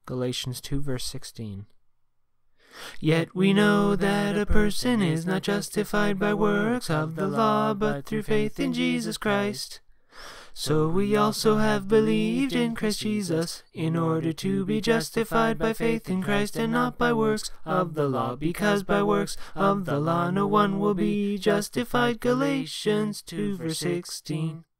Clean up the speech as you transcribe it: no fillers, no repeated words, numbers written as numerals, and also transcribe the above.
Galatians 2 verse 16. Yet we know that a person is not justified by works of the law, but through faith in Jesus Christ. So we also have believed in Christ Jesus, in order to be justified by faith in Christ and not by works of the law, because by works of the law no one will be justified. Galatians 2 verse 16.